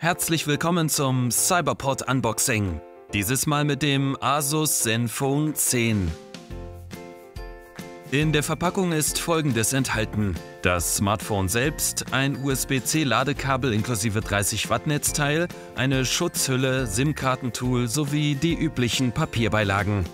Herzlich willkommen zum Cyberpod Unboxing. Dieses Mal mit dem Asus Zenfone 10. In der Verpackung ist Folgendes enthalten: das Smartphone selbst, ein USB-C-Ladekabel inklusive 30 Watt Netzteil, eine Schutzhülle, SIM-Kartentool sowie die üblichen Papierbeilagen.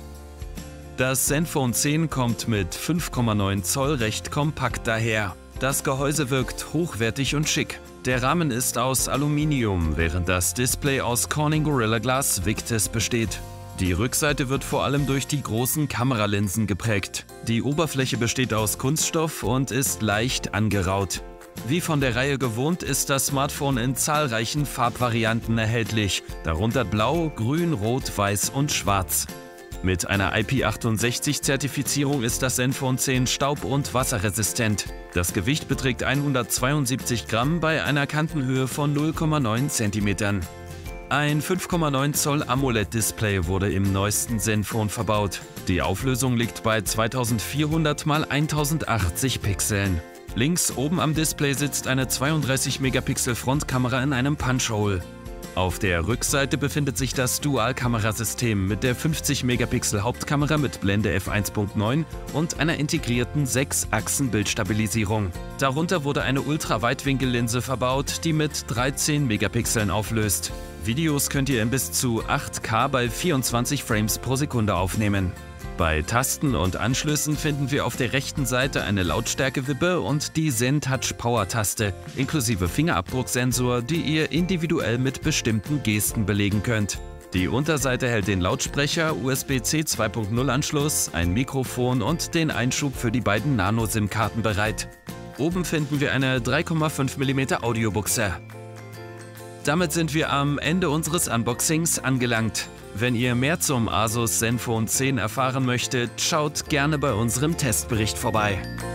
Das Zenfone 10 kommt mit 5,9 Zoll recht kompakt daher. Das Gehäuse wirkt hochwertig und schick. Der Rahmen ist aus Aluminium, während das Display aus Corning Gorilla Glass Victus besteht. Die Rückseite wird vor allem durch die großen Kameralinsen geprägt. Die Oberfläche besteht aus Kunststoff und ist leicht angeraut. Wie von der Reihe gewohnt ist das Smartphone in zahlreichen Farbvarianten erhältlich, darunter Blau, Grün, Rot, Weiß und Schwarz. Mit einer IP68-Zertifizierung ist das Zenfone 10 staub- und wasserresistent. Das Gewicht beträgt 172 Gramm bei einer Kantenhöhe von 0,9 cm. Ein 5,9 Zoll AMOLED-Display wurde im neuesten Zenfone verbaut. Die Auflösung liegt bei 2400 x 1080 Pixeln. Links oben am Display sitzt eine 32 Megapixel Frontkamera in einem Punch-Hole. Auf der Rückseite befindet sich das Dual-Kamerasystem mit der 50 Megapixel Hauptkamera mit Blende f1.9 und einer integrierten 6-Achsen-Bildstabilisierung. Darunter wurde eine Ultraweitwinkellinse verbaut, die mit 13 Megapixeln auflöst. Videos könnt ihr in bis zu 8K bei 24 Frames pro Sekunde aufnehmen. Bei Tasten und Anschlüssen finden wir auf der rechten Seite eine Lautstärkewippe und die ZenTouch Power-Taste inklusive Fingerabdrucksensor, die ihr individuell mit bestimmten Gesten belegen könnt. Die Unterseite hält den Lautsprecher, USB-C 2.0 Anschluss, ein Mikrofon und den Einschub für die beiden Nano-SIM-Karten bereit. Oben finden wir eine 3,5 mm Audiobuchse. Damit sind wir am Ende unseres Unboxings angelangt. Wenn ihr mehr zum Asus Zenfone 10 erfahren möchtet, schaut gerne bei unserem Testbericht vorbei.